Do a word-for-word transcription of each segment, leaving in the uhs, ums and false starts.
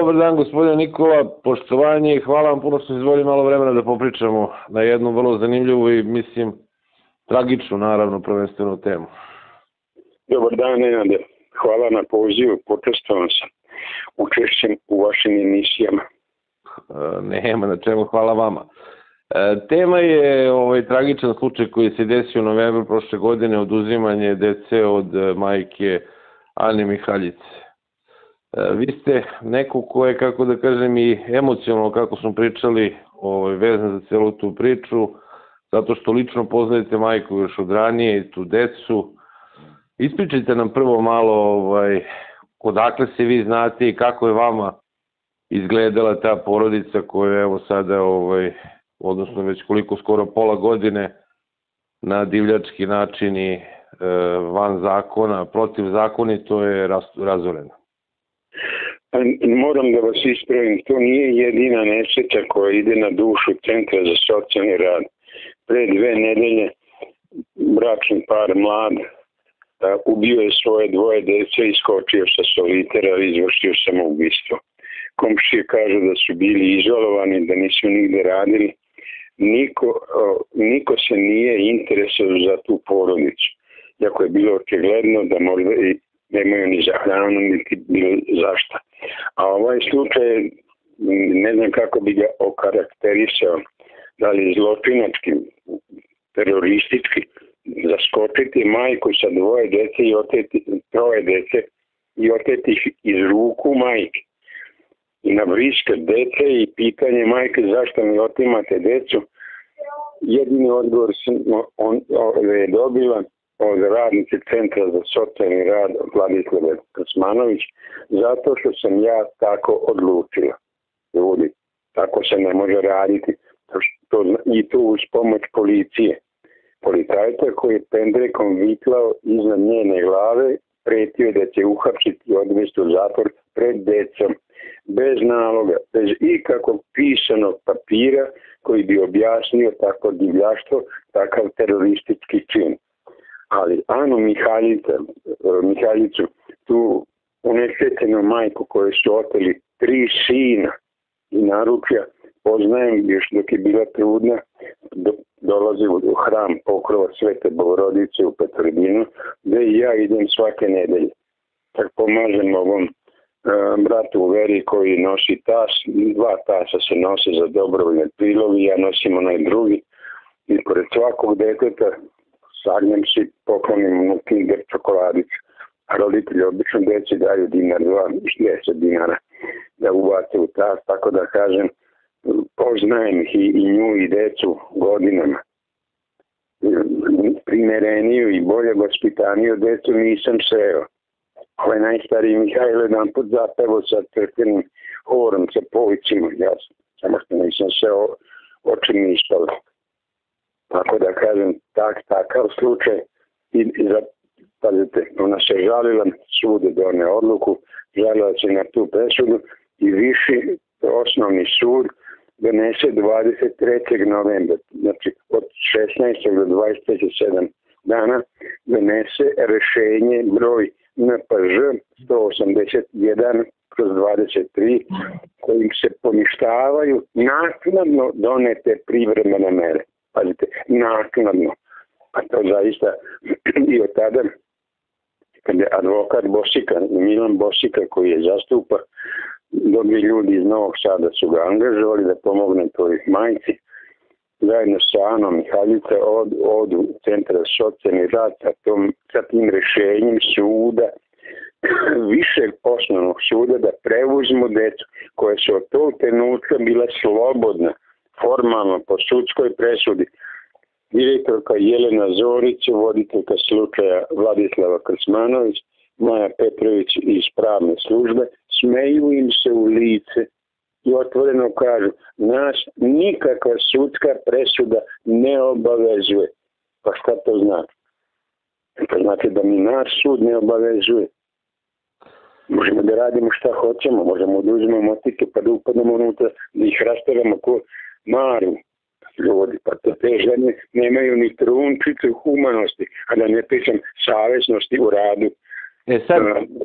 Dobar dan, gospodine Nikola, poštovanje i hvala vam puno što ste izvolili malo vremena da popričamo na jednu vrlo zanimljivu i, mislim, tragičnu, naravno, prvenstvenu temu. Dobar dan, Nenade. Hvala na pozivu, počastovan sam učešćem u vašim emisijama. Nema na čemu, hvala vama. Tema je ovaj tragičan slučaj koji se desio u novembru prošle godine, oduzimanje dece od majke Ane Mihaljice. Vi ste neko ko je, kako da kažem, i emocionalno, kako smo pričali, ovaj, vezan za celu tu priču, zato što lično poznajete majku još od ranije i tu decu. Ispričajte nam prvo malo ovaj, odakle se vi znate i kako je vama izgledala ta porodica koja je evo sada, ovaj, odnosno već koliko skoro pola godine na divljački način i e, van zakona, protivzakonito je razorena. Moram da vas ispravim, to nije jedina nesreća koja ide na dušu Centra za socijalni rad. Pre dve nedelje bračni par mlad ubio je svoje dvoje dece, iskočio sa solitera i izvršio samoubistvo. Komšije kažu da su bili izolovani, da nisu nigde radili. Niko, niko se nije interesovao za tu porodicu. Jako je bilo očigledno da možda i nemaju ni za hranu, niti bilo zašta. A ovaj slučaj, ne znam kako bi ga okarakterisao, da li zločinački, teroristički, zaskočiti majku sa dvoje dece i oteti, troje dece i oteti ih iz ruku majke. I na vriske dece i pitanje majke zašto mi otimate decu, jedini odgovor on, on je dobila od radnice Centra za socijalni rad Vladislave Krasmanović, zato što sam ja tako odlučila. Ljudi, tako se ne može raditi. To, i to uz pomoć policije. Policajca koji je pendrekom vitlao iznad njene glave, pretio da će uhapsiti i odvesti u zatvor pred decom, bez naloga, bez ikakvog pisanog papira koji bi objasnio tako divljaštvo, takav teroristički čin. Ali Anu Mihaljica, Mihaljicu, tu unesrećenu majku koju su oteli tri sina i naručja, poznajem još dok je bila trudna, do, dolazi u hram Pokrova Svete Bogorodice u Petrogradinu, gde i ja idem svake nedelje. Tak pomažem ovom uh, bratu u veri koji nosi tas, dva tasa se nose za dobrovoljne prilovi, ja nosim onaj drugi i pored svakog deteta sagnem si, poklonim mu Kinder čokoladicu. A roditelji obično deci daju dinar, dva, deset dinara da ubace u tas, tako da kažem, poznajem ih i, i nju i decu godinama. Primereniju i bolje vaspitaniju decu nisam sreo. Ovaj najstariji Mihajlo jedan put zapevo sa crkvenim horom, sa povicima, ja samo što nisam seo, oči mi ispali. Tako da kažem, tak, takav slučaj i, i za, pazite, ona se žalila, sud je doneo odluku, žalila se na tu presudu i viši osnovni sud donese dvadeset trećeg novembra, znači od šesnaestog do dvadeset trećeg sedam dana, donese rešenje broj N P Ž sto osamdeset jedan kroz dvadeset tri kojim se poništavaju naknadno donete privremene mere. Pazite, naknadno. A to zaista i od tada, kada je advokat Bosika, Milan Bosika koji je zastupa, dobri ljudi iz Novog Sada su ga angažovali da pomogne toj majci. Zajedno sa Anom Mihaljica od, od Centra za socijalni rad sa, tom, sa tim rešenjem suda, višeg osnovnog suda da preuzmu decu koje su od tog trenutka bila slobodna formalno po sudskoj presudi. Direktorka Jelena Zorić, voditeljka slučaja Vladislava Krasmanović, Maja Petrović iz pravne službe, smeju im se u lice i otvoreno kažu, nas nikakva sudska presuda ne obavezuje. Pa šta to znači? To znači da mi naš sud ne obavezuje. Možemo da radimo šta hoćemo, možemo da uzmemo motike pa da upadamo unutra, da ih rastaramo ko Maru. Ljudi, pa to te žene nemaju ni trunčicu humanosti, a da ne pišem savjesnosti u radu. E sad,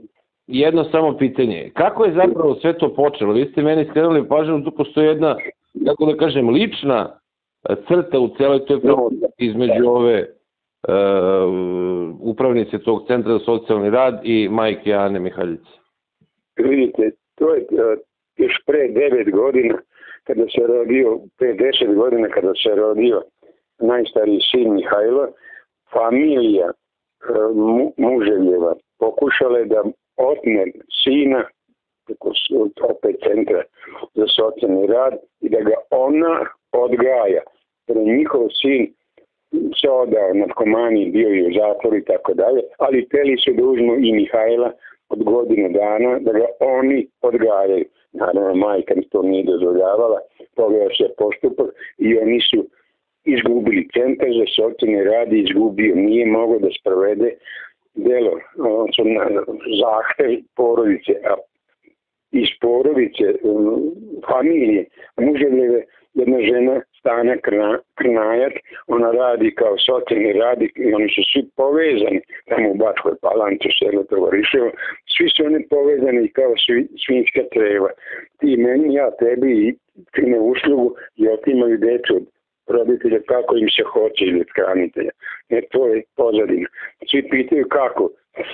jedno samo pitanje. Kako je zapravo sve to počelo? Vi ste meni skrenuli pažnju, tu postoji jedna, kako da kažem, lična crta u celoj toj priči između ove uh, upravnice tog centra za socijalni rad i majke Ane Mihaljice. Vidite, to je uh, još pre devet godina, kada se rodio, pre deset godina kada se rodio najstariji sin Mihajlo, familija uh, mu, muževljeva pokušala je da otme sina preko opet centra za socijalni rad i da ga ona odgaja. Jer njihov sin se odao narkomaniji, bio je u zatvoru i tako dalje, ali teli su da uzmu i Mihajla od godinu dana, da ga oni odgajaju. Naravno, majka to nije dozvoljavala, poveo se postupak i oni su izgubili centar za socijalni rad, izgubio, nije mogao da sprovede delo, on su na zahtev porodice, a iz porodice, familije, muževljeve, jedna žena Stana Krnajak, ona radi kao socijalni radnik i oni su svi povezani, tamo u Bačkoj Palanci, selo Tovariševo, svi su oni povezani kao svi, svinjska treva. Ti meni, ja tebi i čine uslugu i otimaju decu od roditelja kako im se hoće ili od hranitelja. E, to je pozadina. Svi pitaju kako.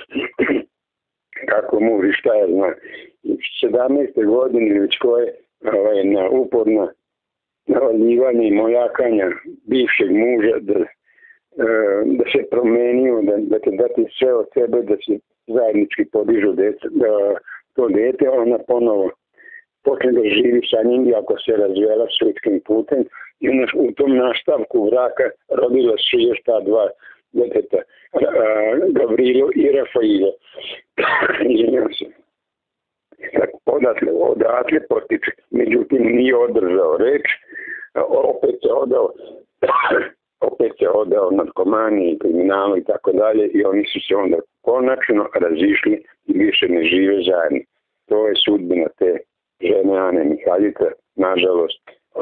Kako muži, šta je zna. sedamnaeste godine već koje ovaj, na uporna navaljivanje i mojakanja bivšeg muža da, da se promenio, da, da te dati sve od sebe, da se zajednički podižu deca, da to dete, ona ponovo počne da živi sa njim, ako se razvijela sudskim putem, i ona u tom nastavku braka rodila su još ta dva deteta, Gavrilo i Rafailo. Izvinjam se. Odatle, odatle potiče, međutim nije održao reč, opet se odao, opet se odao narkomaniji, kriminalu i tako dalje i oni su se onda konačno razišli i više ne žive zajedno. To je sudbina te žene Ane Mihaljice, nažalost,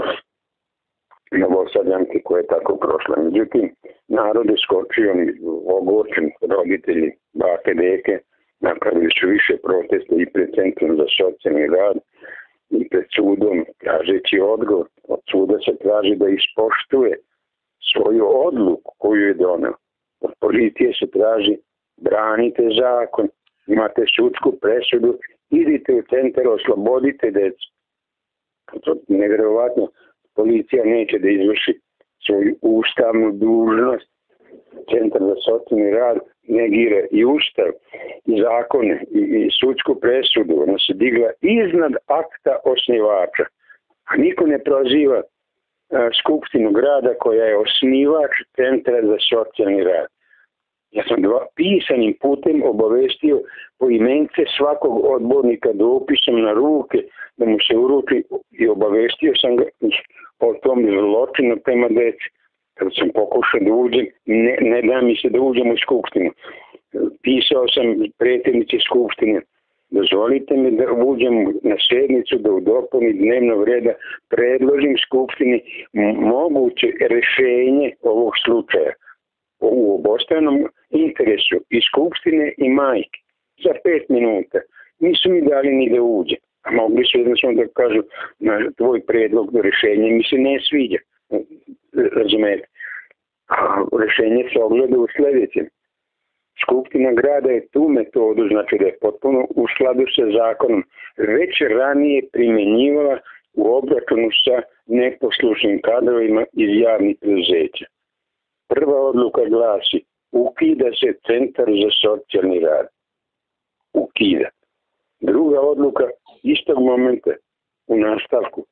Novosadjanke koja je tako prošla. Međutim, narod je skočio, ogorčen, roditelji, bake, deke, napravili su više protesta i pred Centrom za socijalni rad i pred sudom, tražeći odgovor. Od suda se traži da ispoštuje svoju odluku koju je doneo. Od policije se traži branite zakon, imate sudsku presudu, idite u centar, oslobodite decu. To je nevjerovatno. Policija neće da izvrši svoju ustavnu dužnost. Centar za socijalni rad negira i ustav, i zakone, i, i sudsku presudu. Ona se digla iznad akta osnivača. A niko ne proziva a, Skupštinu grada koja je osnivač Centra za socijalni rad. Ja sam dva pisanim putem obavestio po imence svakog odbornika dopisom na ruke da mu se uruči i obavestio sam ga o tom zločinu prema deci. Kada sam pokušao da uđem, ne, ne da mi se da uđem u Skupštinu. Pisao sam predsjednici Skupštine, dozvolite mi da uđem na sjednicu, da u dopuni dnevnog reda predložim Skupštini moguće rešenje ovog slučaja u obostranom interesu i Skupštine i majke. Za pet minuta. Nisu mi dali ni da uđe. A mogli su jednostavno da kažu na tvoj predlog do rešenja mi se ne sviđa. Razumete? A rešenje se ogleda u sljedećem. Skupština grada je tu metodu, znači da je potpuno u skladu sa zakonom, već ranije primjenjivala u obračunu sa neposlušnim kadrovima iz javnih preduzeća. Prva odluka glasi, ukida se Centar za socijalni rad. Ukida. Druga odluka, istog momenta u nastavku,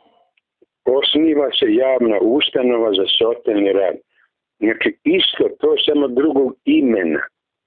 osniva se javna ustanova za socijalni rad. Znači isto, to je samo drugog imena.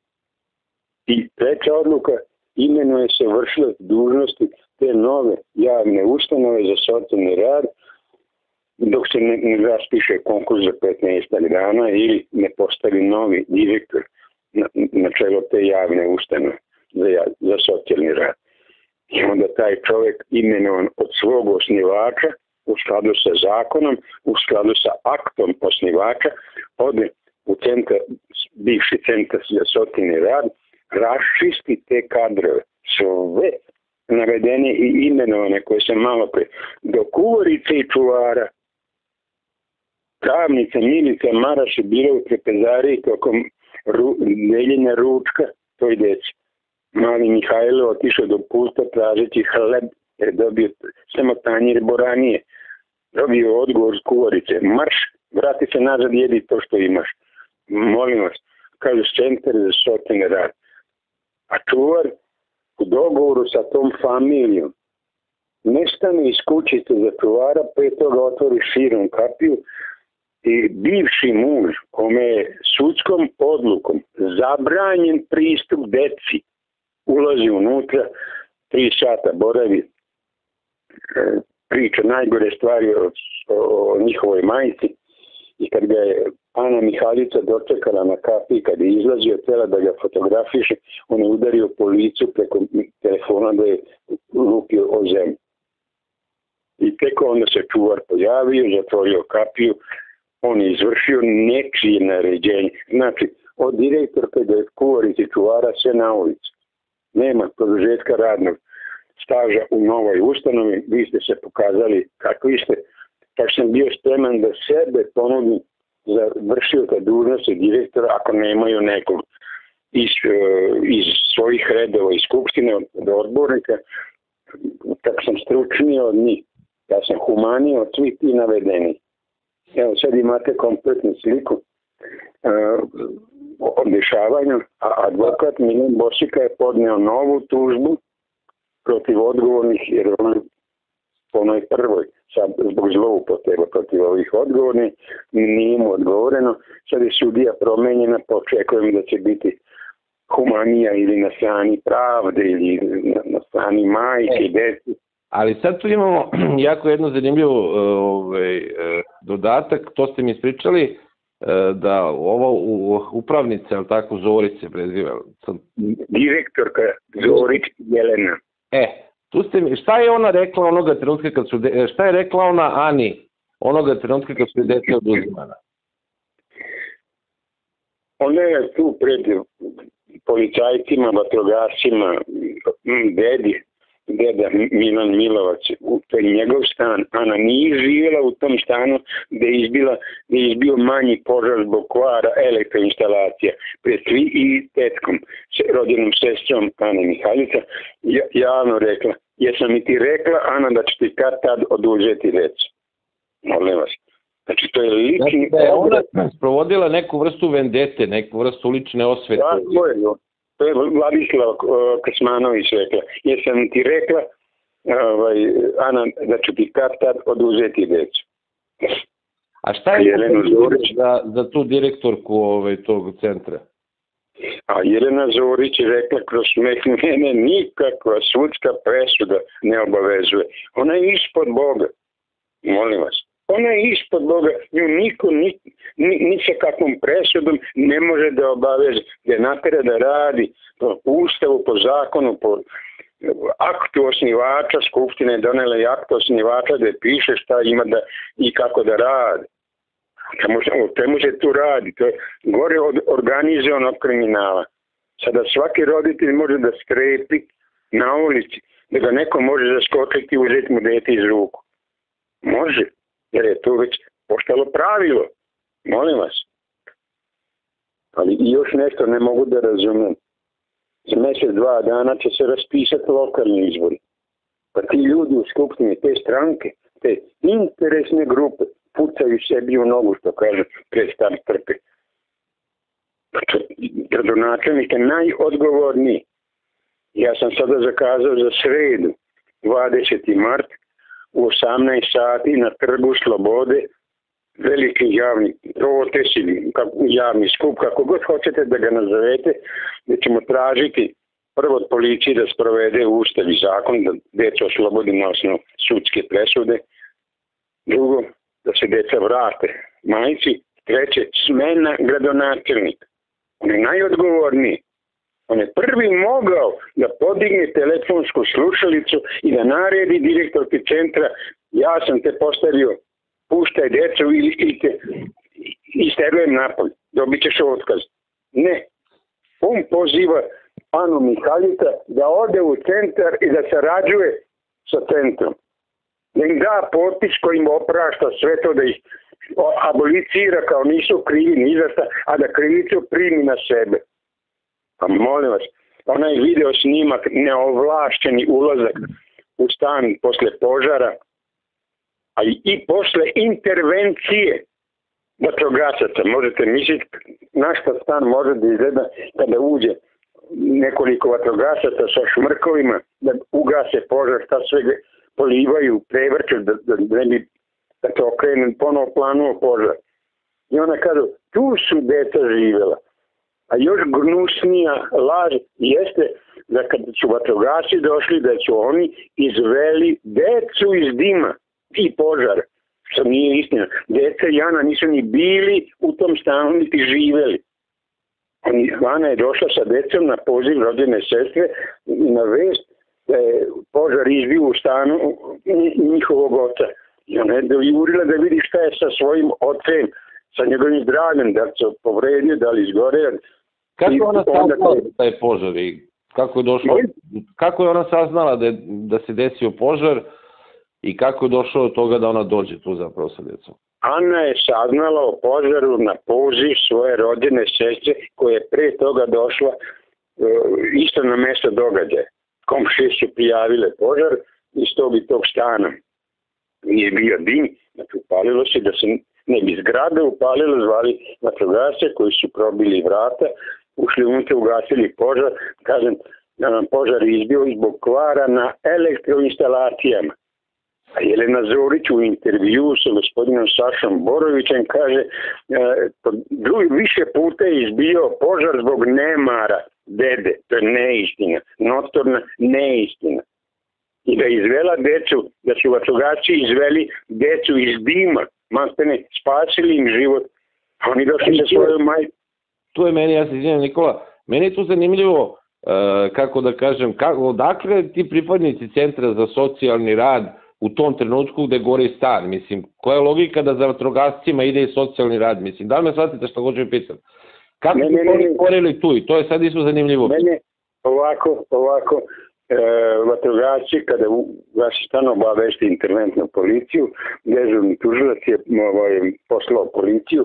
I treća odluka, imenuje se vršilac dužnosti te nove javne ustanove za socijalni rad, dok se ne, ne raspiše konkurs za petnaest dana ili ne postavi novi direktor na, na čelo te javne ustanove za, za socijalni rad. I onda taj čovjek imenovan od svog osnivača u skladu sa zakonom, u skladu sa aktom osnivača, ode u centar, bivši centar za socijalni rad, raščisti te kadrove, sve navedene i imenovane koje sam malo pre, do kuvarice i čuvara, Travnica, Milica, Maraš je bila u trpezariji tokom ru, deljenja ručka toj deci. Mali Mihajlo otišao do pusta tražeći hleb, jer dobio samo tanjir boranije. Dobio odgovor s kuvarice, marš, vrati se nazad, jedi to što imaš. Molim vas, kaže centar za socijalni rad. A čuvar u dogovoru sa tom familijom nestane iz kućice za čuvara, pre toga otvori širom kapiju i bivši muž, kome je sudskom odlukom zabranjen pristup deci, ulazi unutra, tri sata boravi, priča najgore stvari o, o njihovoj majici, i kad ga je Ana Mihajlica dočekala na kapiji, kad je izlazio, htjela da ga fotografiše, on je udario po licu preko telefona da je lupio o zemlju. I tek onda se čuvar pojavio, zatvorio kapiju, on je izvršio nečije naređenje. Znači, od direktorke do kuvarice čuvara sve na ulici. Nema produžetka radnog staža u novoj ustanovi, vi ste se pokazali kakvi ste, tako sam bio spreman da sebe ponudim za vršioca dužnosti direktora ako nemaju nekog iz, iz svojih redova, iz skupštine, od odbornika, kako sam stručniji od njih. Ja sam humaniji od svih ti navedeni. Evo sad imate kompletnu sliku uh, o dešavanju, a advokat Milan Bosika je podneo novu tužbu protiv odgovornih, jer on po onoj prvoj, sad zbog zloupotreba protiv ovih odgovornih, nije mu odgovoreno. Sad je sudija promenjena, očekujem da će biti humanija ili na strani pravde ili na, na strani majke i deci. Ali sad tu imamo jako jednu zanimljivu ovaj, dodatak, to ste mi ispričali, da ovo upravnica, ali tako, Zorić se preziva. Direktorka Zorić Jelena. E, tu ste mi, šta je ona rekla onoga trenutka kad su, de, šta je rekla ona Ani onoga trenutka kad su dete oduzimana? Ona je tu pred policajcima, vatrogascima, dedi, deda Milan Milovac, to je njegov stan. Ana nije živjela u tom stanu gde je, izbila, gde je izbio manji požar zbog kvara elektroinstalacija. Pred svi i tetkom, rodinom sestrom Ane Mihajlica, javno rekla, jesam mi ti rekla, Ana, da će ti kad tad oduzeti reći. Molim vas. Znači, to je lični... Da je ona sprovodila neku vrstu vendete, neku vrstu lične osvete. Tako je, to je Vladislav Kasmanović rekla. Jesam ti rekla, ovaj, Ana, da ću ti kad tad oduzeti decu. A šta je za, za tu direktorku ovaj, tog centra? A Jelena Zorić je rekla kroz smeh, mene nikakva sudska presuda ne obavezuje. Ona je ispod Boga. Molim vas. Ona je ispod Boga. Nju niko ni, ni, ni sa kakvom presudom ne može da obaveze, da natera da radi po ustavu, po zakonu, po aktu osnivača. Skupština je donela i aktu osnivača da piše šta ima da i kako da radi. O čemu se tu radi? To je gore od organizovanog kriminala. Sada svaki roditelj može da strepi na ulici, da ga neko može zaskočiti i uzeti mu dete iz ruku. Može, jer je to već postalo pravilo. Molim vas. Ali i još nešto ne mogu da razumem. Za mjesec, dva dana će se raspisati lokalni izbori. Pa ti ljudi u skupštini, te stranke, te interesne grupe, pucaju sebi u nogu, što kaže predstav trpe. Gradonačelnik je najodgovorniji. Ja sam sada zakazao za sredu, dvadeseti mart, u osamnaest sati na Trgu Slobode, veliki javni protest ili javni skup, kako god hoćete da ga nazovete, da ćemo tražiti prvo od policije da sprovede ustav i zakon, da deca oslobodi na osnovu sudske presude, drugo, da se deca vrate majci, treće, smena gradonačelnika. On je najodgovorniji. On je prvi mogao da podigne telefonsku slušalicu i da naredi direktorki centra, ja sam te postavio, puštaj decu ili i te isterujem napolje, dobit ćeš otkaz. Ne. On poziva Anu Mihaljica da ode u centar i da sarađuje sa centrom. Da im da potpis kojim oprašta sve to, da ih abolicira kao nisu krivi ni za šta, a da krivicu primi na sebe. Pa molim vas, onaj video snimak, neovlašćeni ulazak u stan posle požara, a i, i posle intervencije vatrogasaca. Možete misliti na šta stan može da izgleda kada uđe nekoliko vatrogasaca sa šmrkovima da ugase požar, šta sve polivaju, prevrću, da, da ne bi da to okrenu ponovo planuo požar. I ona kažu, tu su deca živela. A još gnusnija laž jeste da kad su vatrogasci došli, da su oni izveli decu iz dima i požara. Što nije istina. Deca i Ana nisu ni bili u tom stanu, niti živeli. Oni, Ana je došla sa decom na poziv rođene sestre i na vest da je požar izbio u stanu njihovog oca. I ona je dojurila da vidi šta je sa svojim ocem, sa njegovim zdravljem, da se povredio, da li izgore. Kako je ona saznala da je požar i kako je došlo, kako je ona saznala da, je, da se desio požar i kako je došlo od toga da ona dođe tu zapravo sa djecom? Ana je saznala o požaru na poziv svoje rođene sestre koja je pre toga došla uh, isto na mesto događaja. Komšije su prijavile požar iz tog i tog stana. Nije bio dim, znači upalilo se da se ne bi zgrade upalilo, zvali vatrogasce koji su probili vrata, ušli unutra, ugasili požar. Kažem, da nam požar izbio zbog kvara na elektroinstalacijama. A Jelena Zorić u intervju sa gospodinom Sašom Borovićem kaže e, drugi, više puta je izbio požar zbog nemara dede. To je neistina, notorna neistina. I da izvela decu, da su vatrogasci izveli decu iz dima, mastene, spasili im život, a oni došli sa svojom majkom. Tu je meni, ja se izvijem Nikola, meni je tu zanimljivo, uh, kako da kažem, kako, odakle ti pripadnici Centra za socijalni rad u tom trenutku gde gori stan, mislim, koja je logika da za vatrogascima ide i socijalni rad, mislim, da li me shvatite što god ću pitam? Kako ne, su ne, oni gorili tu i to je sad isto zanimljivo. Mene, ovako, ovako, e, vatrogasci kada vaši stan obavešti interventnu policiju, dežurni tužilac je ovaj, poslao policiju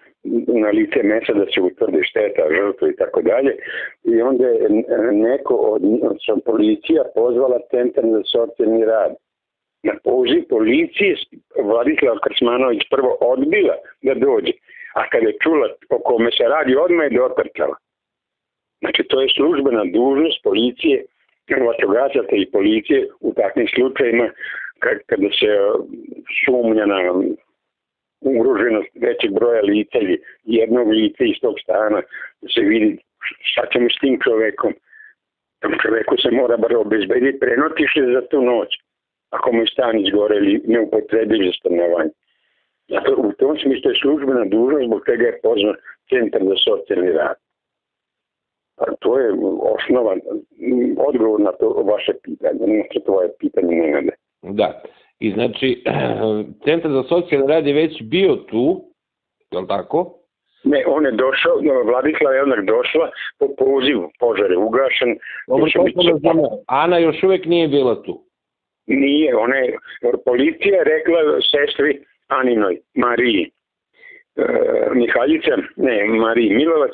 na lice mesta da se utvrdi šteta, žrtva i tako dalje. I onda je neko od, od policija pozvala Centar za socijalni rad. Na poziv policije Vladislava Krsmanović prvo odbila da dođe, a kada je čula o kome se radi, odmah je dotrčala. Znači, to je službena dužnost policije, vatrogasaca i policije u takvim slučajima kada se sumnja na ugroženost većeg broja lica ili jednog lica iz tog stana, da se vidi šta ćemo s tim čovekom. Tom čoveku se mora bar obezbediti prenotiše za tu noć, ako mu je stan izgore ili ne upotrebi za stanovanje. Zato u tom smislu je službena dužnost, zbog tega je pozvan Centar za socijalni rad. A to je osnovan odgovor na to vaše pitanje, na tvoje pitanje Nenade. Da, i znači Centar za socijalni rad je već bio tu, je li tako? Ne, on je došao, Vladislava je onak došla po pozivu, požar je ugašen. Ana još uvek nije bila tu. Nije, ona je, policija je rekla sestri Aninoj, Mariji e, Mihaljica, ne, Mariji Milovac,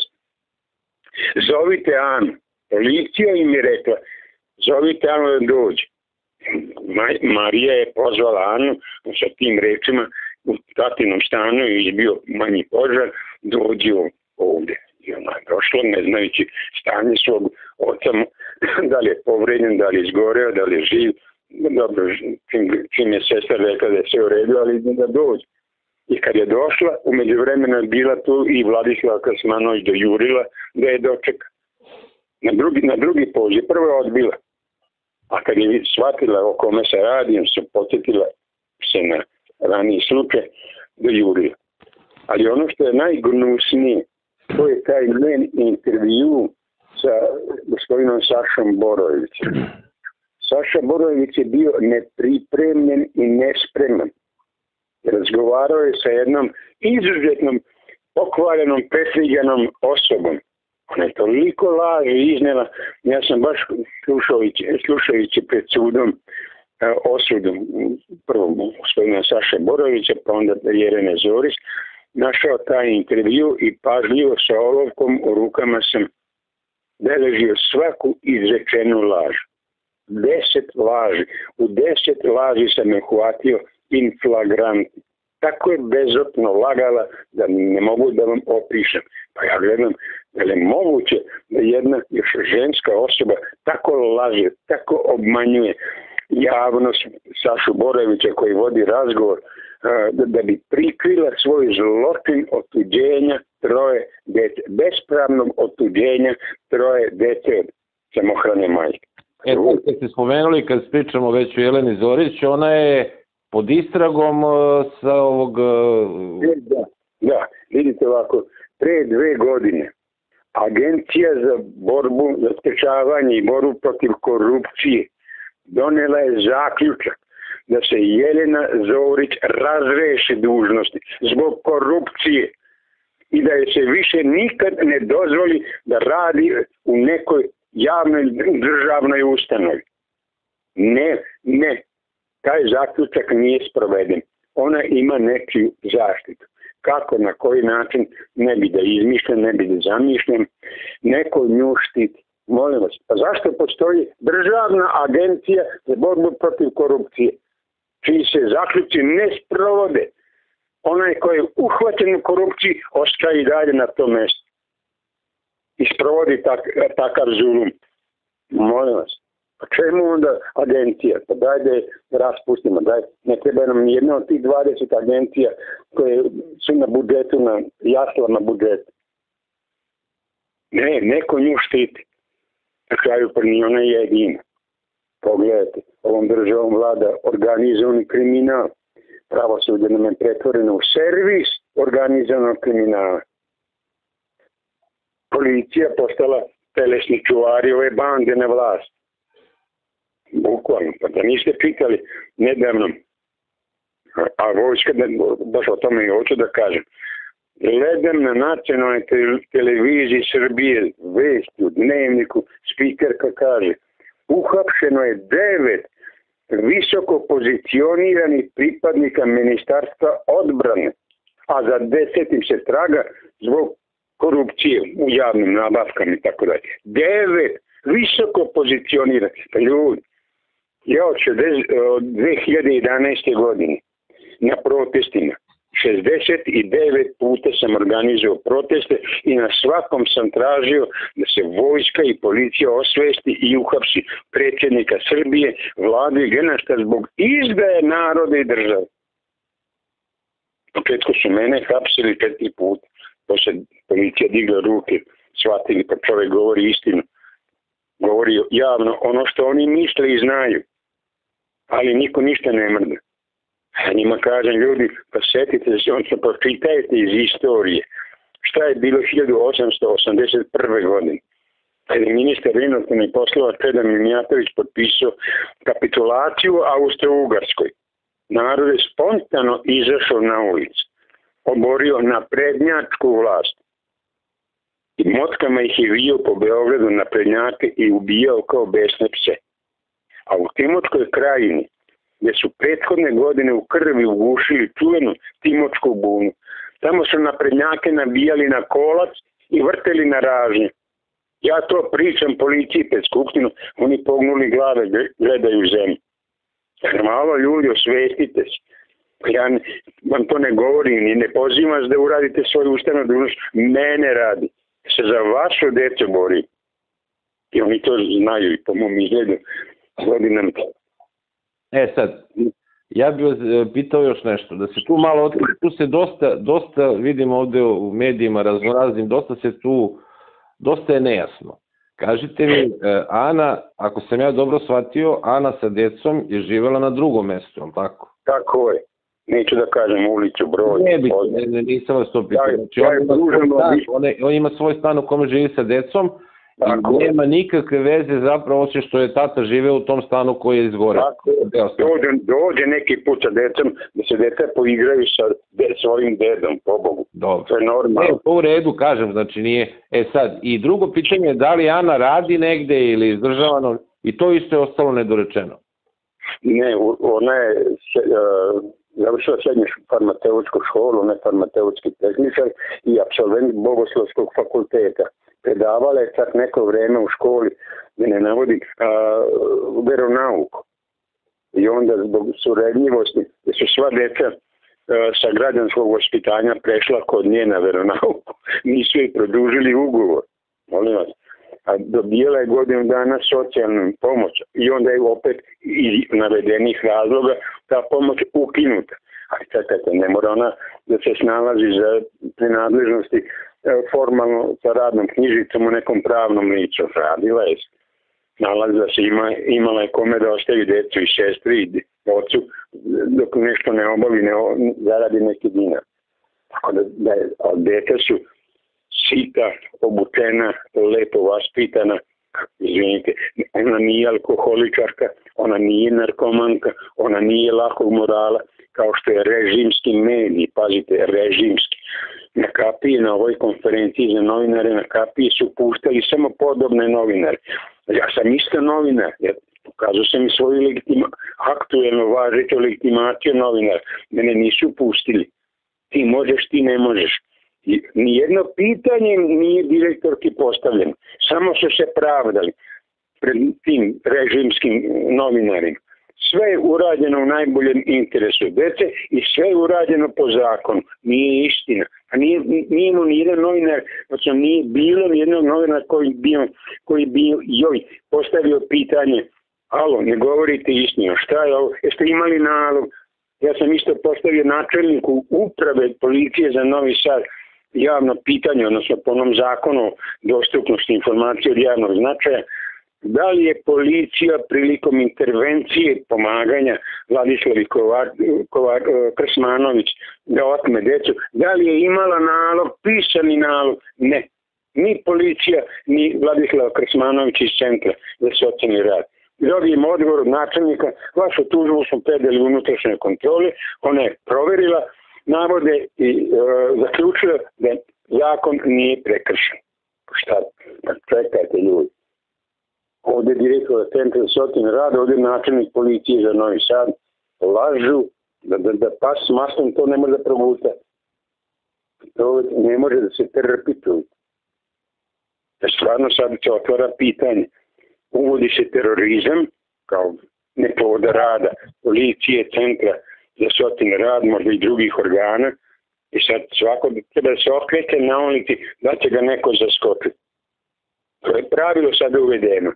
zovite Anu. Policija im je rekla, zovite Anu da dođe. Ma, Marija je pozvala Anu sa tim rečima, u tatinom stanu je izbio manji požar, dođi ovdje. I ona je došla, ne znajući stanje svog oca, da li je povređen, da li je izgoreo, da li je živ. Dobro, čim, čim je sestra rekla da je sve u redu, ali da dođe. I kad je došla, umeđu vremena je bila tu i Vladislava Krsmanović dojurila da je dočeka. Na drugi, na drugi poziv, prvo je odbila. A kad je shvatila o kome se radi, se podsjetila se na raniji slučaj, dojurila. Ali ono što je najgnusnije, to je taj njen intervju sa gospodinom Sašom Borovićem. Saša Borović je bio nepripremljen i nespreman. Razgovarao je sa jednom izuzetnom, pokvaljenom, presliganom osobom. Ona je toliko laži iznela. Ja sam baš slušajući, slušajući pred sudom e, osudom prvo gospodina Saše Borovića, pa onda Jelene Zorić, našao taj intervju i pažljivo sa olovkom u rukama sam beležio svaku izrečenu laž. Deset laži. U deset laži sam je uhvatio in flagranti. Tako je bezopno lagala da ne mogu da vam opišem. Pa ja gledam, je li moguće da jedna još ženska osoba tako laže, tako obmanjuje javnost Sašu Borovića koji vodi razgovor da bi prikrila svoj zločin otuđenja troje dece, bespravnog otuđenja troje dece od samohrane majke. E, kad ste spomenuli, kad pričamo već o Jeleni Zorić, ona je pod istragom sa ovog... Da, da, vidite ovako, pre dve godine Agencija za borbu, za sprečavanje i borbu protiv korupcije donela je zaključak da se Jelena Zorić razreši dužnosti zbog korupcije i da je se više nikad ne dozvoli da radi u nekoj javnoj državnoj ustanovi. Ne, ne. Taj zaključak nije sproveden. Ona ima nečiju zaštitu. Kako, na koji način, ne bi da izmišljam, ne bi da zamišljam. Neko nju štiti. Molim vas, pa zašto postoji državna agencija za borbu protiv korupcije, čiji se zaključci ne sprovode? Onaj koji je uhvaćen u korupciji ostaje i dalje na tom mjestu. I sprovodi tak, takav zulum. Molim vas. Pa čemu onda agencija? Pa daj da je raspustimo. Daj, ne treba nam jedna od tih dvadeset agencija koje su na budžetu, na jaslama budžeta. Ne, neko nju štiti. Na kraju pa nije ona jedina. Pogledajte, ovom državom vlada organizovani kriminal. Pravosuđe nam je pretvoreno u servis organizovanog kriminala. Policija postala telesni čuvari ove bande na vlast. Bukvalno, pa da niste pitali nedavno, a vojska, baš o tome i hoću da kažem, gledam na nacionalnoj televiziji Srbije vesti u dnevniku, spikerka kaže, uhapšeno je devet visoko pozicioniranih pripadnika Ministarstva odbrane, a za deset im se traga zbog korupcije u javnim nabavkama i tako dalje. Devet visoko pozicioniranih ljudi. Ja od dve hiljade jedanaeste. godine na protestima šezdeset devet puta sam organizovao proteste i na svakom sam tražio da se vojska i policija osvesti i uhapsi predsjednika Srbije, vladu i generala zbog izdaje naroda i države. U početku su mene hapsili četiri puta. To se policija digla ruke, shvatili pa čovjek govori istinu. Govori javno ono što oni misle i znaju. Ali niko ništa ne mrda. Ja njima kažem, ljudi, pa setite se, odnosno pročitajte iz istorije. Šta je bilo hiljadu osamsto osamdeset prve. godine? Kad je ministar inostranih poslova Čedomir Mijatović potpisao kapitulaciju Austro-Ugarskoj. Narod je spontano izašao na ulicu. Oborio naprednjačku vlast. I motkama ih je vio po Beogradu naprednjake i ubijao kao besne pse. A u Timočkoj krajini, gdje su prethodne godine u krvi ugušili čuvenu Timočku bunu, tamo su naprednjake nabijali na kolac i vrteli na ražnje. Ja to pričam policiji pred skupštinu, oni pognuli glave, gledaju zemlju. Malo ljudi, osvestite se. Ja vam to ne govorim i ne pozivam vas da uradite svoju ustavnu dužnost. Mene radi. Se za vašu djecu bori. I oni to znaju i po mom izgledu. Godinam. E sad, ja bih vas pitao još nešto. Da se tu malo otkri, tu se dosta, dosta vidimo ovdje u medijima raznoraznim, dosta se tu, dosta je nejasno. Kažite mi, Ana, ako sam ja dobro shvatio, Ana sa djecom je živjela na drugom mjestu, ali tako? Tako je. Neću da kažem ulicu, broj. Ne bi, ne, ne, nisam vas to pitao. Znači, on, ima stan, on, on ima svoj stan u kome živi sa djecom I nema nikakve veze zapravo osim što je tata žive u tom stanu koji je izgoreo. Dođe, dođe neki put sa decom da se deca poigraju sa de, svojim dedom, pobogu. Dobro. To je normalno. Ne, u redu kažem, znači nije. E sad, i drugo pitanje je da li Ana radi negde ili izdržavano, i to isto je ostalo nedorečeno. Ne, ona je uh, završila srednju farmaceutsku školu, ne farmaceutski tehničar i apsolvent Bogoslovskog fakulteta. Predavala je čak neko vreme u školi, da ne navodim, uh, veronauku. I onda zbog suredljivosti, da su sva deca uh, sa građanskog vaspitanja prešla kod nje na veronauku, nisu joj produžili ugovor. Molim vas. A dobijela je godinu dana socijalnu pomoć i onda je opet iz navedenih razloga ta pomoć ukinuta. Ali čekajte, ne mora ona da se snalazi za prinadležnosti formalno sa radnom knjižicom u nekom pravnom licu. Radila je se. Nalazila se, ima, imala je kome da ostavi decu i sestri i ocu dok nešto ne obavi, ne zaradi neki dinar. Tako da, da je, deca su sita, obučena, lepo vaspitana, izvinite, ona nije alkoholičarka, ona nije narkomanka, ona nije lakog morala, kao što je režimski medij, pazite, režimski. Na kapiji, na ovoj konferenciji za novinare, na kapiji su puštali samo podobne novinare. Ja sam isto novinar, ja pokazao sam i svoju legitima, aktuelno važeću legitimaciju novinara. Mene nisu pustili. Ti možeš, ti ne možeš. I nijedno pitanje nije direktorki postavljeno. Samo su se pravdali pred tim režimskim novinarima. Sve je urađeno u najboljem interesu dece i sve je urađeno po zakonu. Nije istina. A nije, nije mu nijedan novinar, znači nije bilo nijednog novinara koji bio, koji bio joj postavio pitanje: alo, ne govorite istinu, šta je ovo? Jeste imali nalog? Ja sam isto postavio načelniku uprave policije za Novi Sad javno pitanje, odnosno po onom zakonu dostupnosti informacije od javnog značaja, da li je policija prilikom intervencije pomaganja Vladislavi Kovar, Kovar, Krsmanović da otme decu, da li je imala nalog, pisani nalog? Ne. Ni policija, ni Vladislava Krsmanović iz Centra za socijalni rad. Dobijem odgovor od načelnika: vašu tužbu smo predali unutrašnjoj kontroli, ona je proverila navode i e, zaključila da zakon nije prekršen. Šta? Čekajte ljudi. Ovdje je direktor Centra za socijalni rad, ovdje je načelnik policije za Novi Sad. Lažu da, da, da pas s maslom to ne može da proguta. To ne može da se trpi tu. Da stvarno sad se otvara pitanje. Uvodi se terorizam kao metoda rada policije, Centra za socijalni rad, možda i drugih organa. I sad svako treba da se okreće na ulici da će ga neko zaskočiti. To je pravilo sada uvedeno.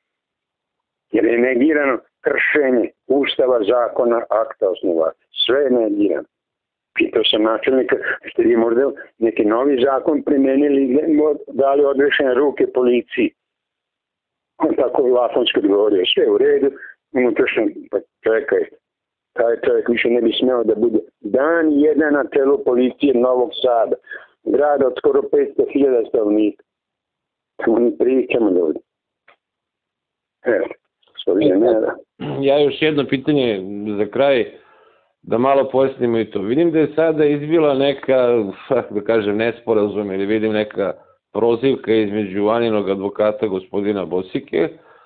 Jer je negirano kršenje ustava, zakona, akta osnova. Sve je negirano. Pitao sam načelnika, ste vi možda neki novi zakon primenili, dali odrešene ruke policiji. On tako lakonski odgovorio: sve u redu, unutrašnjo, pa čekaj, taj čovjek više ne bi smeo da bude dan jedan na čelu policije Novog Sada, grada od skoro petsto hiljada stanovnika. Samo mi pričamo ljudi. Evo, gospodine Nera. Ja još jedno pitanje za kraj, da malo pojasnimo i to. Vidim da je sada izbila neka, da kažem, nesporazum, ili vidim neka prozivka između Aninog advokata gospodina Bosike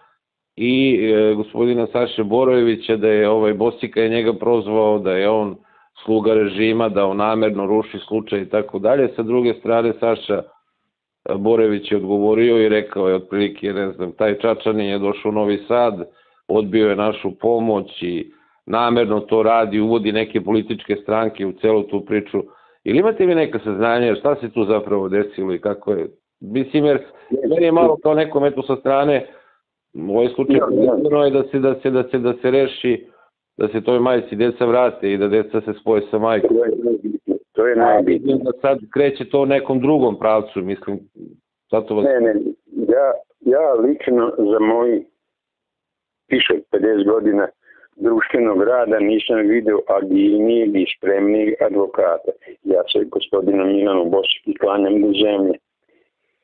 i e, gospodina Saše Borojevića, da je ovaj Bosika je njega prozvao da je on sluga režima, da on namerno ruši slučaj i tako dalje. Sa druge strane Saša Borojević je odgovorio i rekao je otprilike, ne znam, taj Čačanin je došao u Novi Sad, odbio je našu pomoć i namerno to radi, uvodi neke političke stranke u celu tu priču. Ili imate vi neka saznanja šta se tu zapravo desilo i kako je? Mislim, jer meni je malo kao nekom eto sa strane, u ovoj slučaju je da se, da se, da se, da se reši, da se toj majci deca vrate i da deca se spoje sa majkom. To je najbitnije. Da sad kreće to u nekom drugom pravcu, mislim. Zato vas... Ne, ne, ja, ja lično za moji više od pedeset godina društvenog rada nisam vidio agilnijeg i spremnijeg advokata. Ja se gospodinu Milanu Bosiki klanjam do zemlje.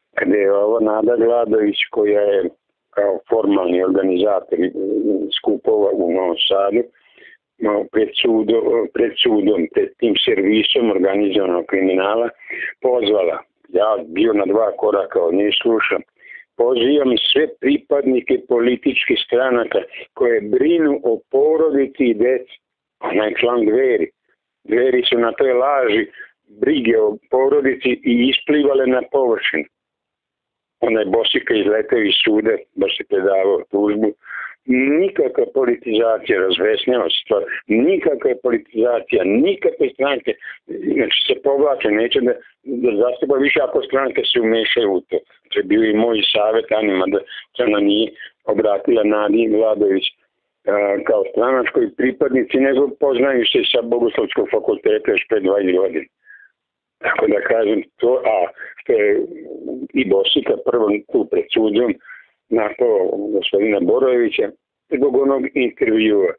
kada je ovo Nada Gladović, koja je kao formalni organizator skupova u Novom Sadu, pred, sudo, pred sudom, pred tim servisom organizovanog kriminala, pozvala. Ja bio na dva koraka od nje, slušam. Pozivam sve pripadnike političkih stranaka koje brinu o porodici i deci. Ona je član Dveri. Dveri su na toj laži brige o porodici i isplivale na površinu. Ona je Bosika izletao iz suda, baš se predavao tužbu. Nikakva politizacija, razvesnjava se stvar, nikakva politizacija, nikakve stranke, znači se povlače, neće da, da zastupa više ako stranke se umešaju u to. To je bio i moj savjet Anima, da se ona nije obratila Nadi Gladović kao stranačkoj pripadnici, nego poznaju se sa Bogoslovskog fakulteta još pre dvadeset godina. Tako da kažem to, a što je i Bosika prvo tu pred sudom napao gospodina Borojevića zbog onog intervjua.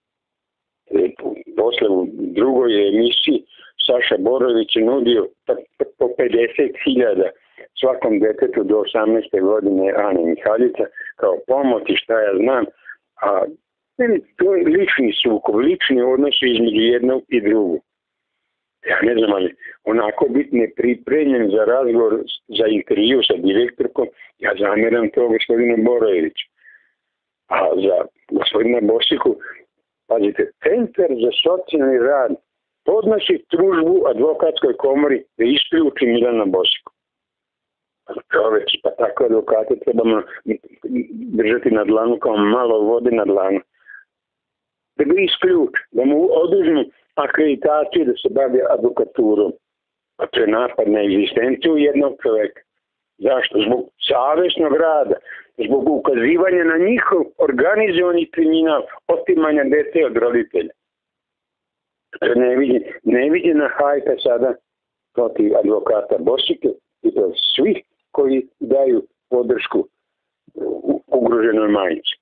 Posle u drugoj emisiji Saša Borojević je nudio po pedeset hiljada svakom detetu do osamnaeste godine Ane Mihaljica kao pomoć i šta ja znam, a to je lični sukob, lični odnos između jednog i drugog. Ja ne znam, ali onako biti nepripremljen za razgovor, za intervju sa direktorkom, ja zamjeram to gospodinu Borojeviću. A za gospodina Bosiku, pazite, Centar za socijalni rad podnosi tužbu advokatskoj komori da isključi Milana Bosiku. Čoveč, pa tako advokate trebamo držati na dlanu kao malo vode na dlanu. Da ga isključi, da mu oduzmu akreditaciju da se bavi advokaturom. A to je napad na egzistenciju jednog čoveka. Zašto? Zbog savjesnog rada, zbog ukazivanja na njihov organizovani kriminal, otimanja dece od roditelja. To je neviđen, neviđena hajka sada protiv advokata Bosike i to svih koji daju podršku ugroženoj majici.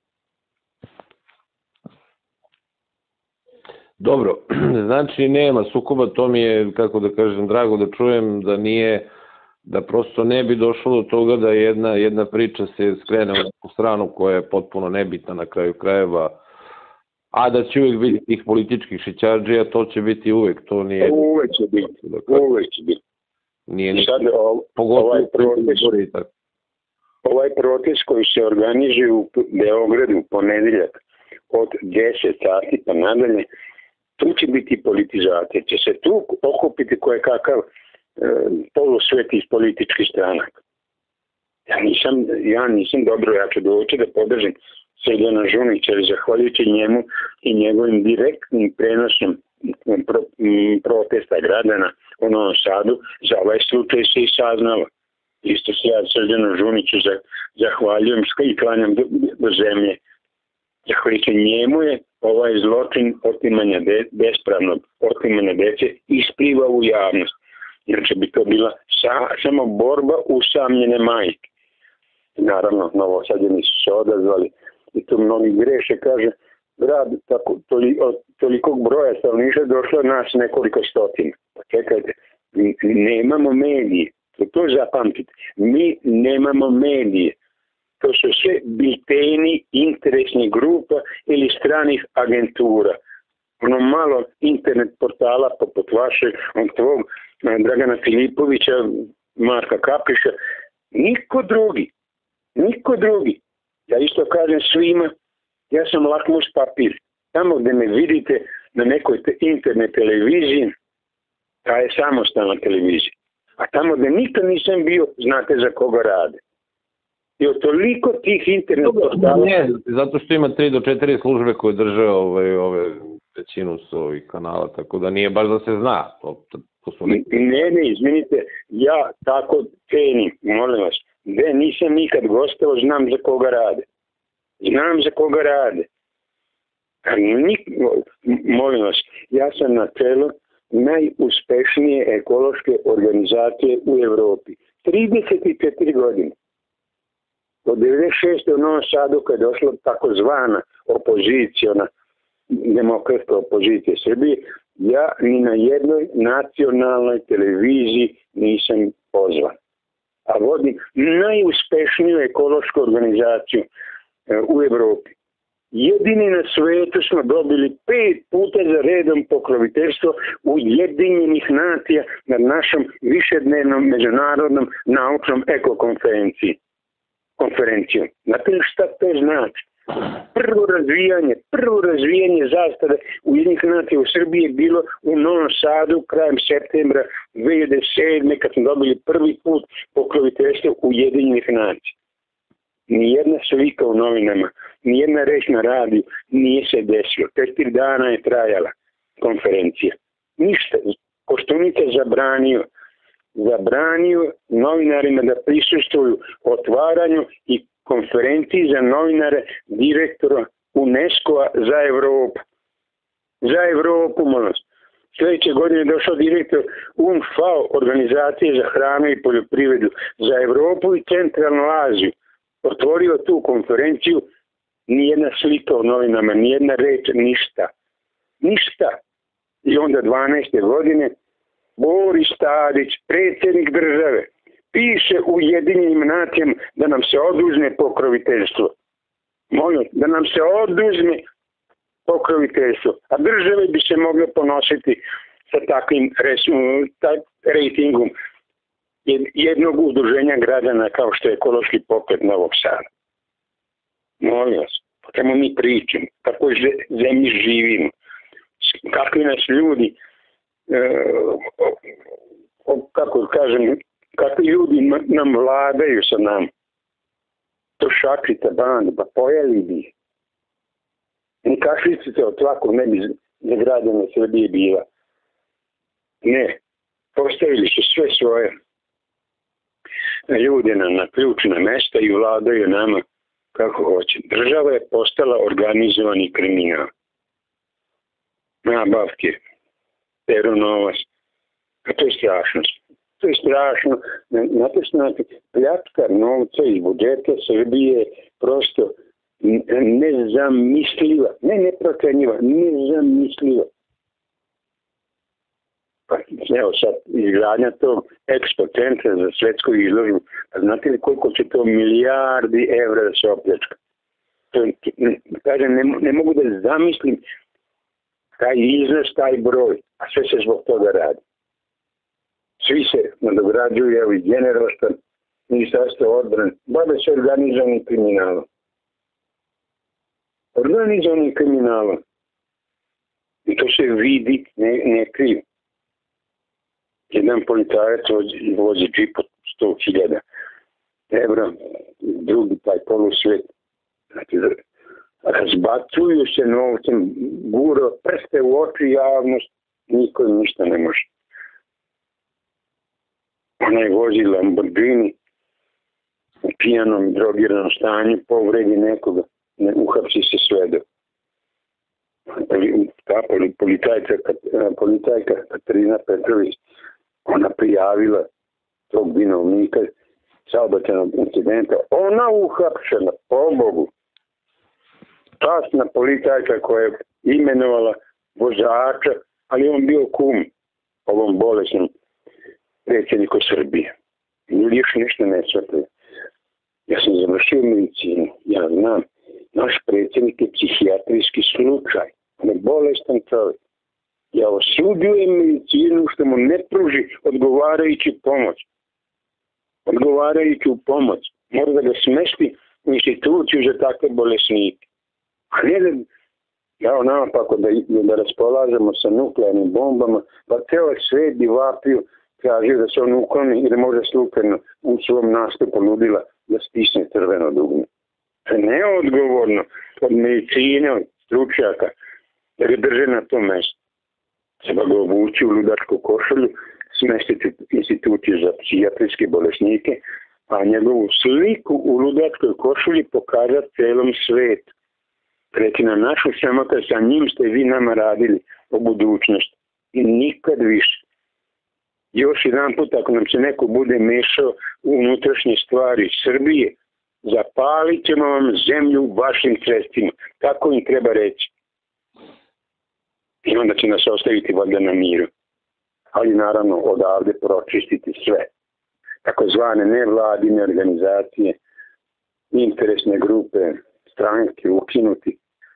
Dobro, znači nema sukoba, to mi je, kako da kažem, drago da čujem da nije, da prosto ne bi došlo do toga da jedna, jedna priča se skrene u stranu koja je potpuno nebitna na kraju krajeva, a da će uvijek biti tih političkih šićardžija, to će biti uvijek, to nije... Uvijek će biti, uvijek će biti. Nije ništa, pogotovo protest, ovaj protest koji se organizuje u Beogradu u ponedeljak od deset sati pa nadalje, tu će biti politizacija, će se tu okupiti koje kakav e, polusvet iz političkih stranaka. Ja nisam, ja nisam dobro, ja ću doći da podržim Srđana Žunića, jer zahvaljujući njemu i njegovim direktnim prenosom pro, m, protesta građana u Novom Sadu, za ovaj slučaj se i saznalo. Isto se ja Srđanu Žuniću zahvaljujem i klanjam do, do zemlje. Zahvaljujući njemu je ovaj zločin otimanja de, bespravnog otimanja dece ispliva u javnost. Inače bi to bila sa, samo borba usamljene majke. Naravno, Novosađani su se odazvali i tu mnogi greše, kaže, grad tako, toli, od tolikog broja stanovništva došlo nas nekoliko stotina. Pa čekajte, nemamo medije, to, to zapamtite, mi nemamo medije. To su sve bilteni interesnih grupa ili stranih agentura. Ono malo internet portala poput vašeg, on tvog, Dragana Filipovića, Marka Kapiša, niko drugi, niko drugi. Ja isto kažem svima, ja sam lakmus papir. Tamo gde me vidite na nekoj te internet televiziji, ta je samostalna televizija. A tamo gde nikad nisam bio, znate za koga rade. I od toliko tih internet portala... Ne, zato što ima tri do četiri službe koje drže ove, ove većinu s ovih kanala, tako da nije baš da se zna. To, to su neki... Ne, ne, izvinite, ja tako cenim, molim vas, gde nisam nikad gostao, znam za koga rade. Znam za koga rade. Nik, molim vas, ja sam na čelu najuspešnije ekološke organizacije u Evropi. trideset četiri godine. Od devedeset šeste u Novom Sadu kad je došla takozvana opozicijona, demokratska opozicija Srbije, ja ni na jednoj nacionalnoj televiziji nisam pozvan. a vodi najuspešniju ekološku organizaciju u Evropi. Jedini na svetu smo dobili pet puta za redom pokroviteljstvo Ujedinjenih nacija na našom višednevnom međunarodnom naučnom ekokonferenciji. Konferencijom. Znate li šta to znači? Prvo razvijanje, prvo razvijanje zastave Ujedinjenih nacija u Srbiji je bilo u Novom Sadu krajem septembra dve hiljade sedme kad smo dobili prvi put pokroviteljstvo Ujedinjenih nacija. Nijedna slika u novinama, nijedna reč na radiju nije se desilo. Četiri dana je trajala konferencija. Ništa. Koštunica zabranio, zabranio novinarima da prisustvuju otvaranju i konferenciji za novinare direktora UNESCO-a za Evropu. Za Evropu, molim. Sljedeće godine je došao direktor U N F A O, organizacije za hranu i poljoprivredu za Evropu i Centralnu Aziju. Otvorio tu konferenciju, nijedna slika u novinama, nijedna reč, ništa. Ništa. I onda dvanaeste godine Boris Tadić, predsjednik države, piše u Ujedinjenim nacijama da nam se oduzme pokroviteljstvo. Molim, da nam se oduzme pokroviteljstvo. A države bi se mogle ponositi sa takvim rejtingom jednog udruženja građana kao što je ekološki pokret Novog Sada. Molim vas, o čemu mi pričamo, kako zemlji živimo, kakvi nas ljudi, e, kako kažem, kakvi ljudi nam vladaju sa nam. To šakrita banda, pa pojeli bi. Ni kašlicica od svakog ne bi za građane Srbije bila. Ne, postavili su sve svoje ljude na, na ključna mesta i vladaju nama kako hoće. Država je postala organizovani kriminal. Nabavke, peronovac. A to je strašno. To je strašno. Znate što znate, pljačkar novca iz budžeta Srbije prosto nezamisliva. Ne neprocenjiva, nezamisliva. Pa, evo sad, izgradnja tog ekspo centra za svetsku izložbu. A znate li koliko će to milijardi evra da se opljačka? To, kažem, ne, ne mogu da zamislim taj iznos, taj broj, a sve se zbog toga radi. Svi se nadograđuju, evo i generalštan, ministarstvo odbrane, bave se organizovanim kriminalom. Organizovanim kriminalom. I to se vidi, ne, ne kriju. Jedan policajac vozi, vozi džip od sto hiljada evra, drugi taj polusvet. Znači, razbacuju se novcem, guro prste u oči javnost, niko im ništa ne može. Ona je vozi Lamborghini u pijanom, drogiranom stanju, povredi nekoga, ne uhapsi se svedo. Ta policajka, policajka Katarina Petrović, ona prijavila tog vinovnika saobraćajnog incidenta. Ona uhapšena, po Bogu. Časna policajka koja je imenovala vozača, ali on bio kum ovom bolesnom predsjedniku Srbije. Ili još nešto ne shvataju. Ja sam završio medicinu. Ja znam, naš predsjednik je psihijatrijski slučaj. On je bolestan čovjek. Ja osuđujem medicinu što mu ne pruži odgovarajuću pomoć. Odgovarajuću pomoć. Mora da ga smesti u instituciju za takve bolesnike. A ne da, ja nama pa da, da raspolažemo sa nuklearnim bombama, pa ceo svet bi vapio, tražio da se on ukloni i da može slučajno u svom nastupu ludila da stisne crveno dugme. To je neodgovorno od medicine, od stručnjaka, da ga drže na tom mestu. Treba ga obući u ludačku košulju, smestiti instituciju za psihijatrijske bolesnike, a njegovu sliku u ludačkoj košulji pokazati celom svetu. Reći na našu samotu, sa njim ste vi nama radili o budućnosti. I nikad više. Još jedan put, ako nam se neko bude mešao u unutrašnje stvari Srbije, zapalit ćemo vam zemlju vašim sredstvima. Tako im treba reći. I onda će nas ostaviti valjda na miru. Ali naravno odavde pročistiti sve. takozvane nevladine organizacije, interesne grupe, stranke ukinuti.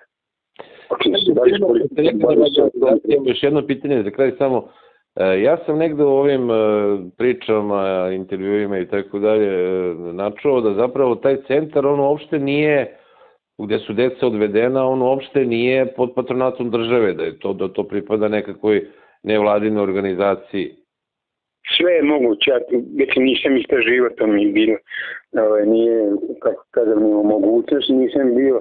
Imam još jedno pitanje za kraj samo. Ja sam negde u ovim pričama, intervjuima i tako dalje načuo da zapravo taj centar, on uopšte nije, gde su deca odvedena, on uopšte nije pod patronatom države, da je to, da to pripada nekakvoj nevladinoj organizaciji. Sve je moguće, ja nisam istraživao, to mi je bilo, nije, kako kažem, nije mogućnost, nisam bio.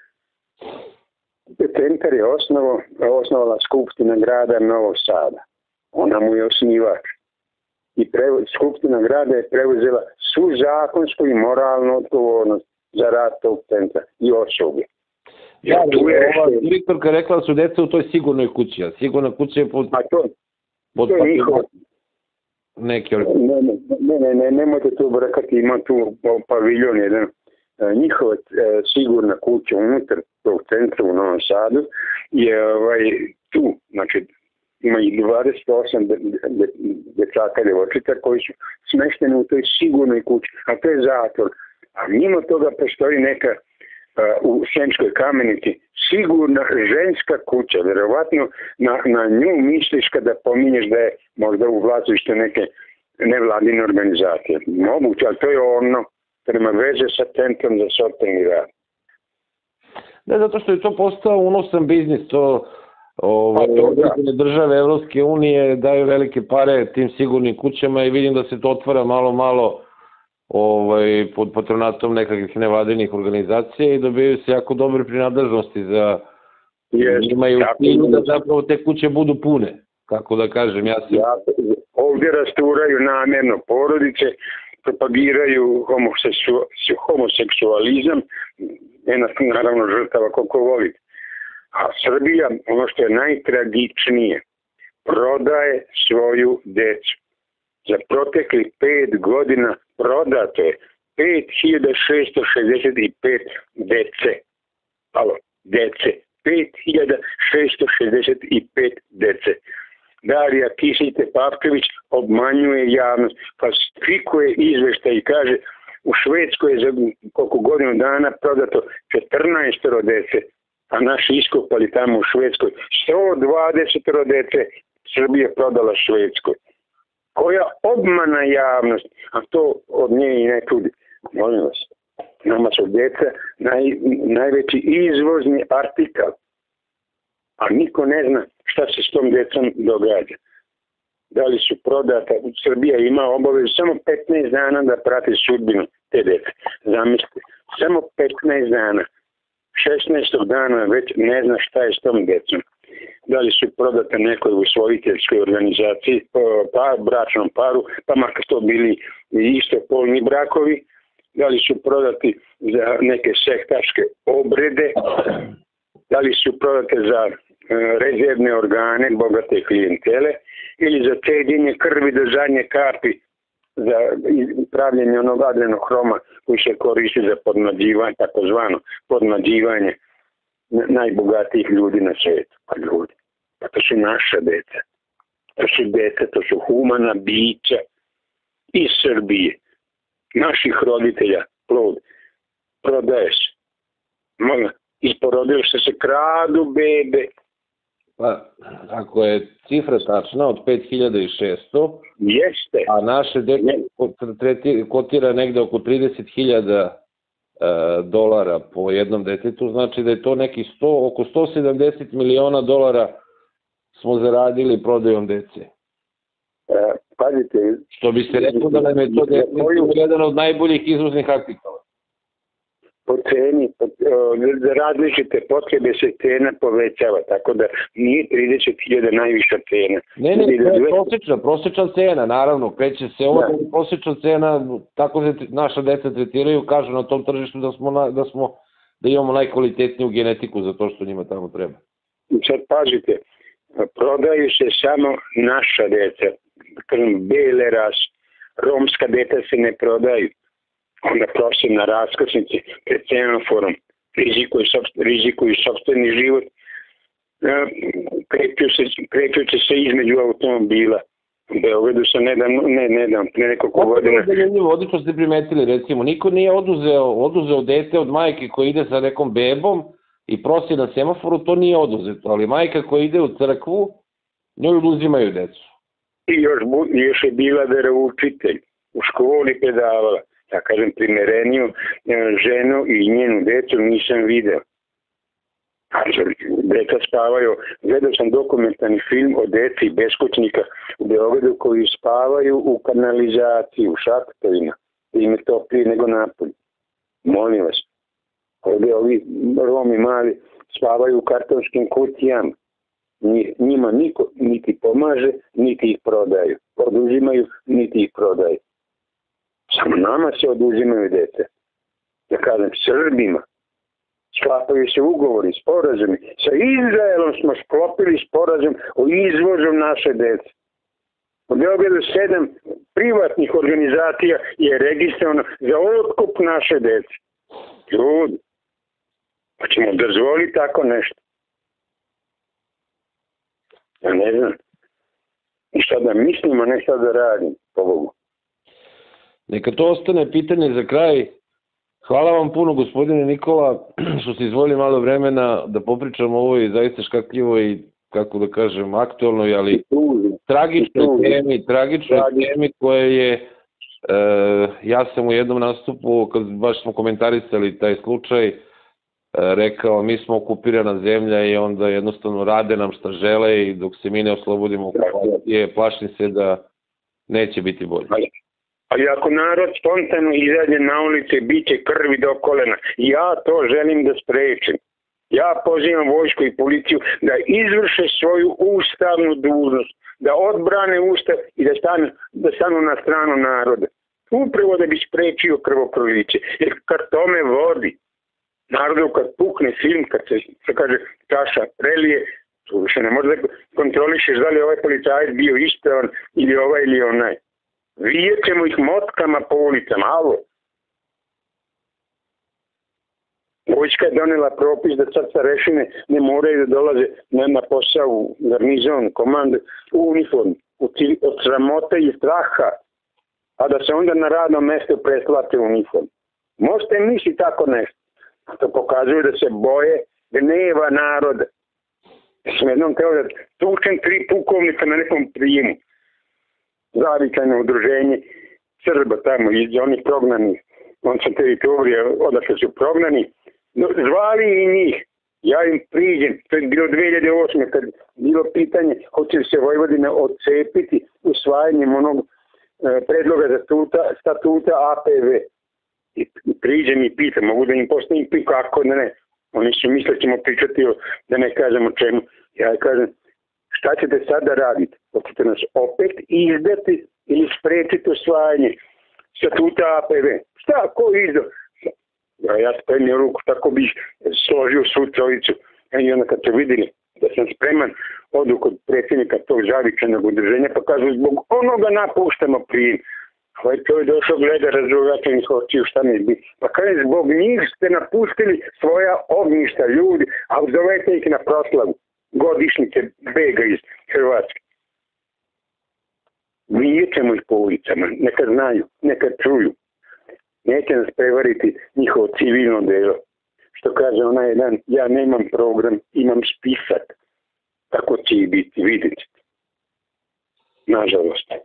Centar je osnovo, osnovala Skupština grada Novog Sada. Ona mu je osnivač. I prevo, Skupština grada je preuzela svu zakonsku i moralnu odgovornost za rad tog centra i osobe. Ja, tu je ova direktorka rekla da su deca u toj sigurnoj kući, a sigurna kuća je pod... A to, pod to je njihovo... Neki... Ne, ne, ne, ne, nemojte tu brakati, ima tu paviljon jedan. Njihova e, sigurna kuća unutar tog centra u Novom Sadu je ovaj, tu, znači ima i dvadeset osam dečaka i devojčica koji su smešteni u toj sigurnoj kući, a to je zatvor. A mimo toga postoji neka uh, u Sremskoj Kamenici sigurna ženska kuća. Verovatno na, na nju misliš kada pominješ da je možda u vlasništvu neke nevladine organizacije. Moguće, ali to je ono prema veze sa centrom za socijalni rad. Ne, zato što je to postao unosan biznis, to Ove, da. države Evropske unije daju velike pare tim sigurnim kućama i vidim da se to otvara malo malo ovaj, pod patronatom nekakvih nevladinih organizacija i dobijaju se jako dobre prinadležnosti za yes, imaju cilju da zapravo te kuće budu pune, kako da kažem. Ja sam... ja, ovdje rasturaju namjerno porodice, propagiraju homoseksu, homoseksualizam, jedna naravno žrtava koliko voli. A Srbija, ono što je najtragičnije, prodaje svoju decu. Za protekli pet godina prodato je pet hiljada šesto šezdeset pet dece. Alo, dece. pet hiljada šesto šezdeset pet dece. Darija Kisić-Tepavčević obmanjuje javnost, falsifikuje izveštaj i kaže u Švedskoj je za koliko godinu dana prodato četrnaest dece, a naši iskopali tamo u Švedskoj sto dvadeset dece Srbija prodala Švedskoj. Koja obmana javnost, a to od nje i ne čudi. Molim vas, nama su deca naj, najveći izvozni artikal, a niko ne zna šta se s tom decom događa. Da li su prodata, Srbija ima obavezu samo petnaest dana da prati sudbinu te dece. Zamislite, samo petnaest dana. šesnaestog dana već ne zna šta je s tom decom. Da li su prodata nekoj usvojiteljskoj organizaciji, pa, bračnom paru, pa makar to bili istopolni brakovi, da li su prodati za neke sektaške obrede, da li su prodate za rezervne organe bogate klijentele ili za cedjenje krvi do zadnje kapi za pravljenje onog adrenohroma koji se koristi za podmlađivanje, takozvano podmlađivanje najbogatijih ljudi na svijetu. Pa ljudi, pa to su naša deca. To su deca, to su humana bića iz Srbije. Naših roditelja, plod, prodaje se. Isporodilo se se kradu bebe. Pa, ako je cifra tačna od pet hiljada šesto, jeste. A naše dete kotira negde oko trideset hiljada dolara po jednom detetu, znači da je to neki sto, oko sto sedamdeset miliona dolara smo zaradili prodajom dece. E, pazite, što bi se rekao da nam je to definitivno jedan od najboljih izvoznih artikala. Po ceni, po, za različite potrebe se cena povećava, tako da nije trideset hiljada najviša cena. Ne, ne, to je prosječna, prosječna cena, naravno, kreće se ovo, da. Prosječna cena, tako se naša deca tretiraju, kažu na tom tržištu da smo, da smo, da imamo najkvalitetniju genetiku za to što njima tamo treba. Sad pazite, prodaju se samo naša deca, bele ras, romska deca se ne prodaju. Onda prosim na raskrsnici pred semaforom, rizikuju, rizikuju sopstveni život, krećući se, krećući se između automobila. U Beogradu sam nedavno, ne, nedavno, pre nekoliko godina. Zanimljivo, odlično ste primetili, recimo, niko nije oduzeo, oduzeo dete od majke koja ide sa nekom bebom i prosi na semaforu, to nije oduzeto, ali majka koja ide u crkvu, njoj oduzimaju decu. I još, još je bila veroučitelj, u školi predavala, ja kažem, primereniju ženu i njenu decu nisam video. Deca spavaju, gledao sam dokumentarni film o deci beskućnika u Beogradu koji spavaju u kanalizaciji, u šahtovima, i im je toplije nego napolje. Molim vas, ovdje ovi Romi mali spavaju u kartonskim kutijama. Njima niko niti pomaže, niti ih prodaju. Oduzimaju, niti ih prodaju. Samo nama se oduzimaju dece. Ja kažem, Srbima. Sklapaju se ugovori, sporazumi. Sa Izraelom smo sklopili sporazum o izvozu naše dece. U Beogradu sedam privatnih organizacija je registrovano za otkup naše dece. Ljudi, pa ćemo dozvoliti tako nešto. Ja ne znam. I šta da mislimo, ne šta da radim, po Bogu. Neka to ostane pitanje za kraj. Hvala vam puno, gospodine Nikola, što ste izvojili malo vremena da popričamo o ovoj zaista škakljivoj, kako da kažem, aktualnoj, ali tragičnoj temi, tragičnoj temi koja je, e, ja sam u jednom nastupu, kad baš smo komentarisali taj slučaj, e, rekao, mi smo okupirana zemlja i onda jednostavno rade nam šta žele i dok se mi ne oslobodimo okupacije, plašim se da neće biti bolje. Ali ako narod spontano izađe na ulice, bit će krvi do kolena. Ja to želim da sprečim. Ja pozivam vojsku i policiju da izvrše svoju ustavnu dužnost, da odbrane ustav i da stanu, da stanu na stranu naroda. Upravo da bi sprečio krvoproliće. Jer kad tome vodi, narodu kad pukne film, kad se, se kaže čaša prelije, tu više ne može da kontrolišeš da li ovaj policajac bio ispravan ili ovaj ili onaj. Vijet ćemo ih motkama po ulicama, alo. Vojska je donela propis da sad starešine ne moraju da dolaze na posao u garnizon, komandu, u uniformu, od sramote i straha, a da se onda na radnom mestu preslate uniformu. Možete misliti tako nešto. To pokazuje da se boje gneva naroda. Ja sam jednom teo da tučem tri pukovnika na nekom prijemu. Zavičajno udruženje Srba tamo iz onih prognanih, on sa teritorija odakle su prognani, no, zvali i njih. Ja im priđem, to je bilo dve hiljade osme kad bilo pitanje hoće li se Vojvodina odcepiti usvajanjem onog e, predloga za statuta, statuta A P V. I priđem i pitam, mogu da im postavim piku, kako ne, oni su misle da ćemo pričati o, da ne kažem o čemu. Ja kažem, šta ćete sad da radite? Hoćete nas opet izdati ili sprečiti usvajanje statuta A P V? Šta, ko izdao? Ja, ja spremio ruku, tako bih složio svu trojicu. I onda kad su vidjeli da sam spreman, odu kod predsjednika tog zavičanog udruženja, pa kažu, zbog onoga napuštamo prijem. Ovaj to je došao gleda razrugačenih očiju, šta mi bi. Pa kaže, zbog njih ste napustili svoja ognjišta ljudi, a zovete ih na proslavu godišnjice bega iz Hrvatske. Vidjet ćemo ih po ulicama, neka znaju, neka čuju. Neće nas prevariti njihovo civilno delo. Što kaže onaj jedan, ja nemam program, imam spisak. Tako će i biti, vidjet ćete. Nažalost.